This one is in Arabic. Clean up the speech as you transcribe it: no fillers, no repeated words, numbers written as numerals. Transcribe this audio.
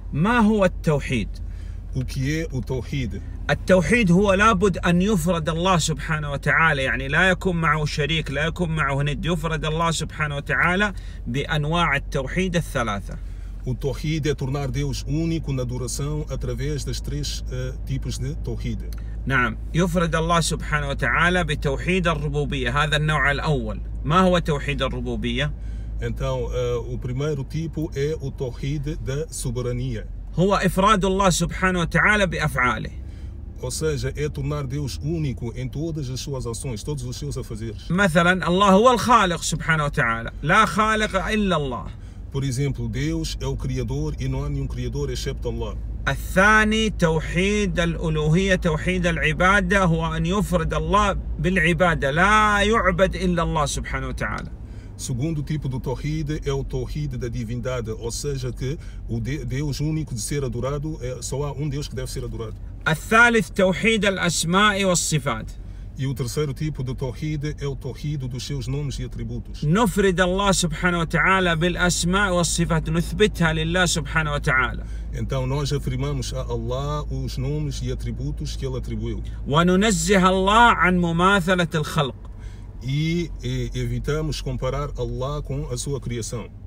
ما هو التوحيد؟ O que é o Tawhid? التوحيد هو لابد أن يفرد الله سبحانه وتعالى، يعني لا يكون معه شريك، لا يكون معه ند، يفرد الله سبحانه وتعالى بأنواع التوحيد الثلاثة. O Tawhid é tornar Deus único na adoração através das três tipos de Tawhid. نعم، يفرد الله سبحانه وتعالى بتوحيد الربوبية، هذا النوع الأول. ما هو توحيد الربوبية؟ Então, o primeiro tipo é o Tawhid da soberania. هو إفراد الله سبحانه وتعالى بأفعاله. Ou seja, é tornar Deus único em todas as suas ações, todos os seus afazeres. مثلا الله هو الخالق سبحانه وتعالى، لا خالق إلا الله. Por exemplo, Deus é o Criador e não há nenhum Criador excepto Allah. الثاني توحيد الألوهية، توحيد العبادة، هو أن يفرد الله بالعبادة، لا يعبد إلا الله سبحانه وتعالى. Segundo tipo do Tawhid é o Tawhid da divindade, ou seja, que o Deus único de ser adorado, só há um Deus que deve ser adorado. الثالث توحيد الأسماء والصفات. E o terceiro tipo do Tawhid é o Tawhid dos seus nomes e atributos. نفرد الله سبحانه وتعالى بالأسماء والصفات، نثبتها لله سبحانه وتعالى. Então nós afirmamos a Allah os nomes e atributos que Ele atribuiu. وننزه الله عن مماثلة الخلق. E evitamos comparar Allah com a sua criação.